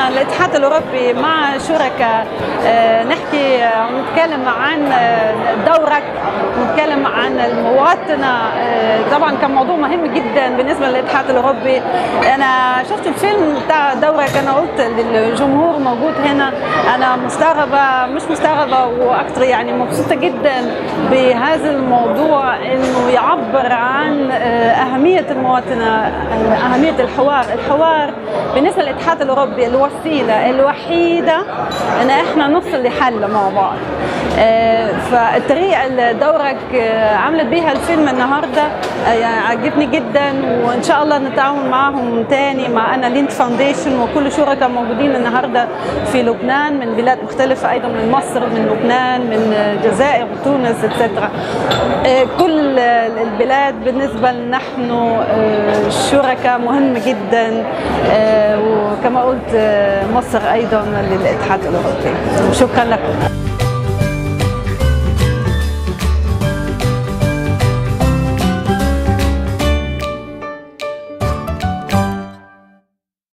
احنا الاتحاد الاوروبي مع شركاء نحكي ونتكلم عن دورك ونتكلم عن المواطنه. طبعا كان موضوع مهم جدا بالنسبه للاتحاد الاوروبي. انا شفت الفيلم بتاع دورك، انا قلت للجمهور موجود هنا انا مستغربه، مش مستغربه واكثر يعني مبسوطه جدا بهذا الموضوع، انه يعبر عن اهميه المواطنه، اهميه الحوار بالنسبه للاتحاد الاوروبي الوسيله الوحيده ان احنا نوصل لحل مع بعض. فالطريقه اللي دورك عملت بيها الفيلم النهارده عجبني جدا، وان شاء الله نتعاون معهم تاني مع انا ليند فاونديشن وكل شركاء موجودين النهارده في لبنان من بلاد مختلفه، ايضا من مصر، من لبنان، من الجزائر وتونس اتسترا. كل البلاد بالنسبه لنا نحن شركاء مهم جدا، وكما قلت مصر ايضا للاتحاد الاوروبي. شكرا لكم.